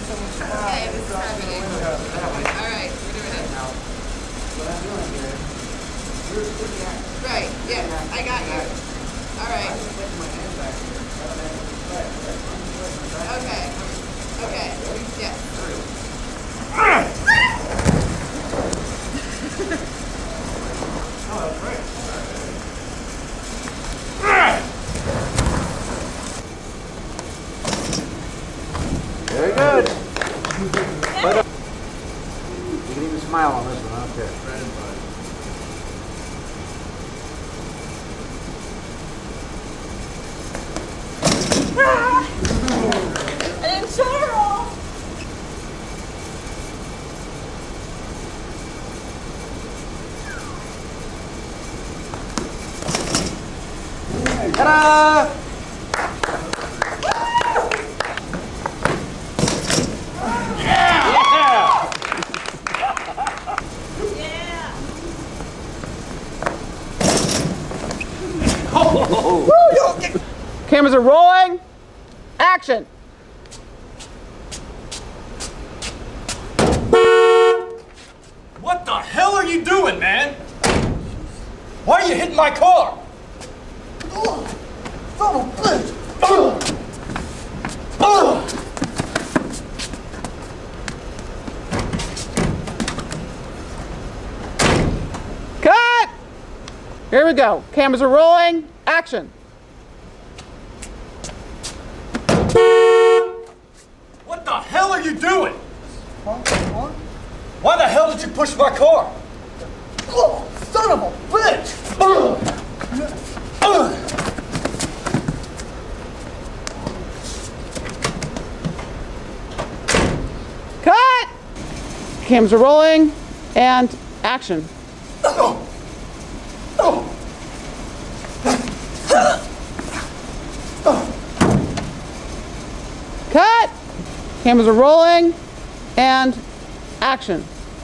Okay, this is happening. Alright, we're doing it. What I'm doing here, you're looking at. Right, yeah, I got you. Alright. I'm just taking my hand back here. Okay. Okay. Yeah. Oh, that's right. Very good. But, you can even smile on this one, I don't care. I didn't shut her off. Ta-da! Cameras are rolling. Action. What the hell are you doing, man? Why are you hitting my car? Son of a bitch! Cut. Here we go. Cameras are rolling. Action. What the hell are you doing? Huh? Why the hell did you push my car? Oh, son of a bitch! Cut. Cameras are rolling. And action. Cut. Cameras are rolling. And action.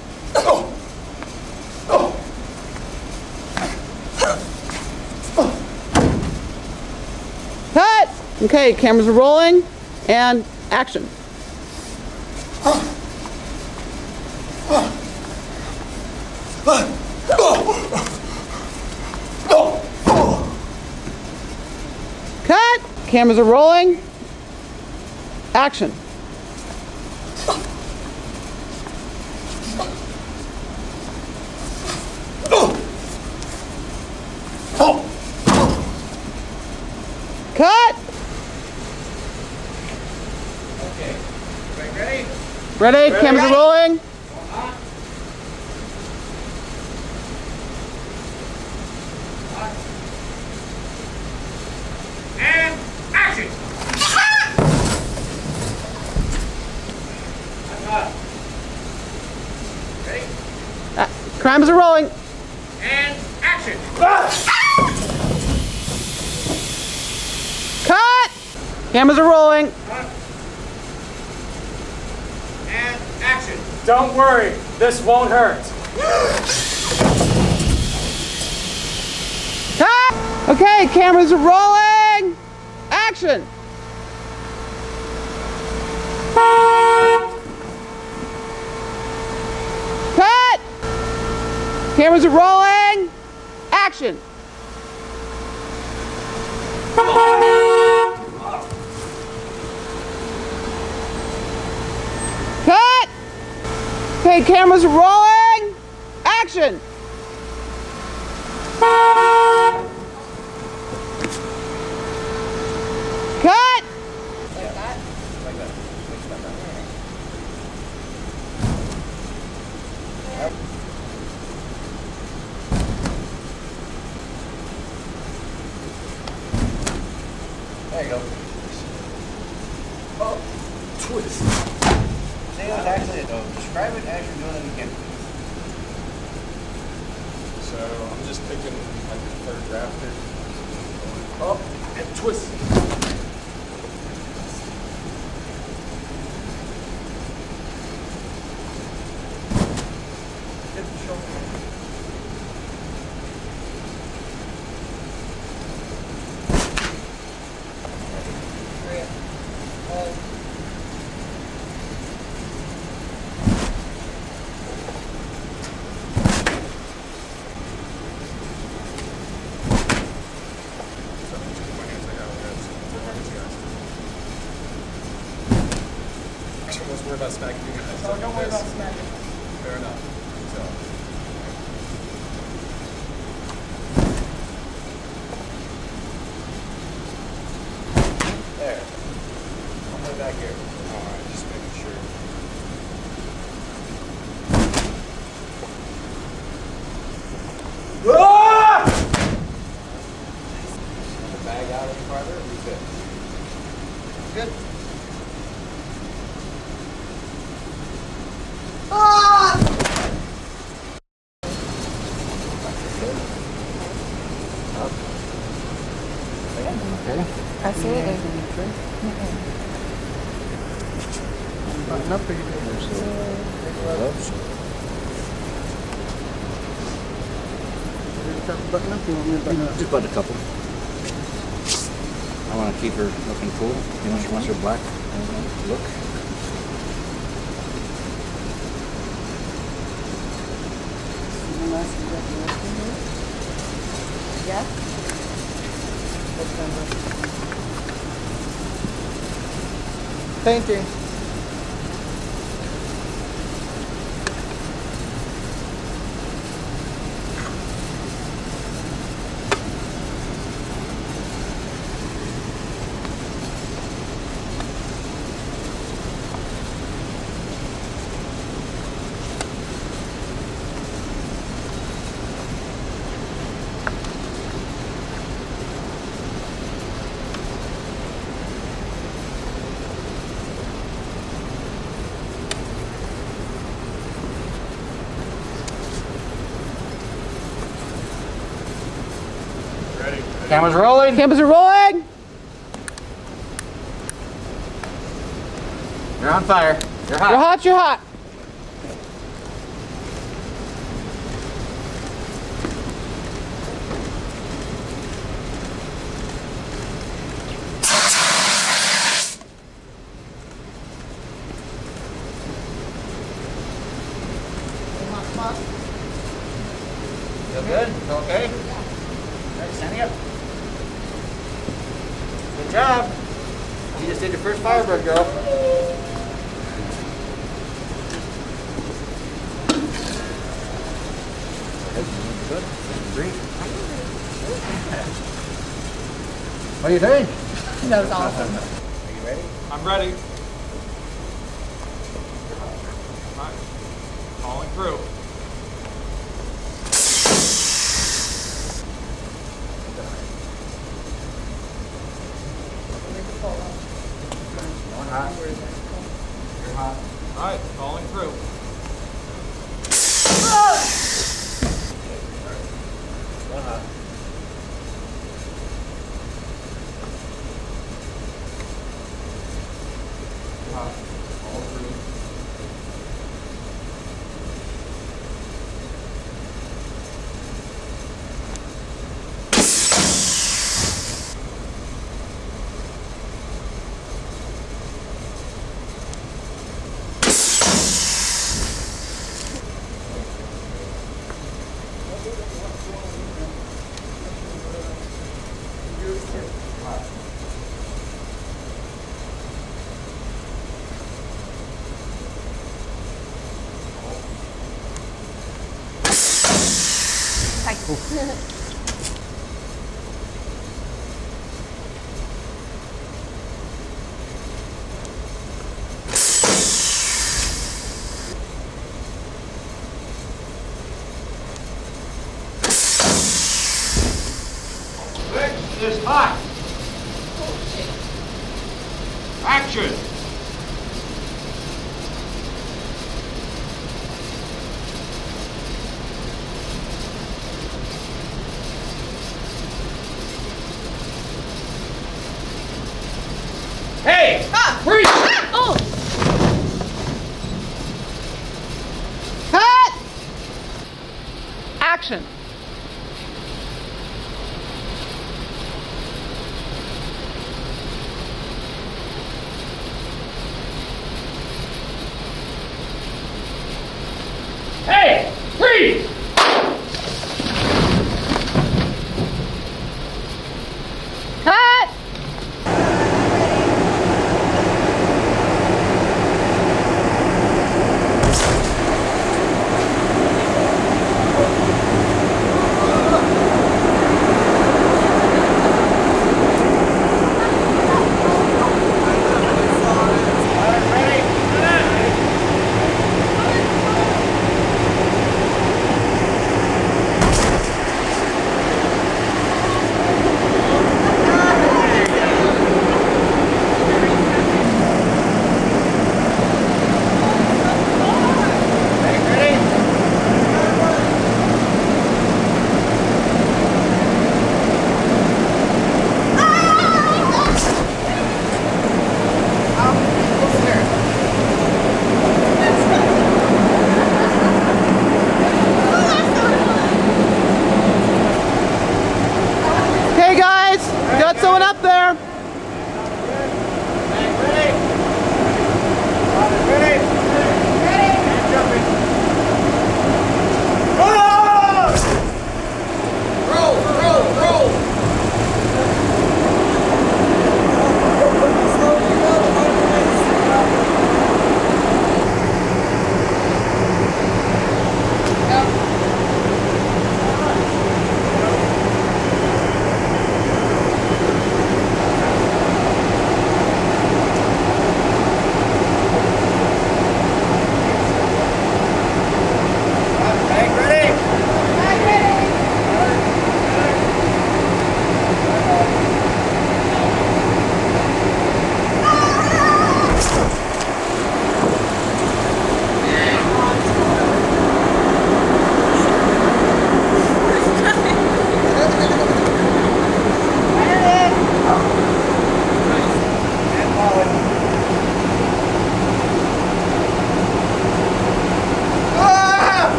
Cut. Okay, cameras are rolling. And action. Cut. Cameras are rolling. Action. Cut. Okay. Ready? Ready? Cameras are rolling. And action! Ready? Cameras are rolling. And action! Cut. Cameras are rolling. And action! Don't worry, this won't hurt. Cut. Okay, cameras are rolling. Action. Cut. Cameras are rolling. Action. Cut. Okay, cameras are rolling. Action. Cut. Like that? There you go. Oh, twist. Say that's actually it though. Describe it as you're doing it again. So I'm just picking like the third rafter. Up and twist. Hit the shoulder. Let's worry about smacking you guys. Oh, don't worry about smacking. Fair enough. So. There. I'll play back here. Alright, just making sure. Ah! The bag out any farther? Are we good? Good. Okay. Absolutely. Button up or you Gloves. button up? You want me to button up? Just button a couple. I want to keep her looking cool. You know, she wants her black look. Yeah? Painting. Ready? Cameras rolling. Cameras are rolling. You're on fire. You're hot. You're hot, you're hot. Feel good? Feel okay? All right, standing up. Good job. You just did your first Firebird, girl. Good. Breathe. What do you think? That was awesome. Are you ready? I'm ready. Alright. Calling through. Going hot. You're hot. Alright, calling through. Going hot. Hot. All through. Hi.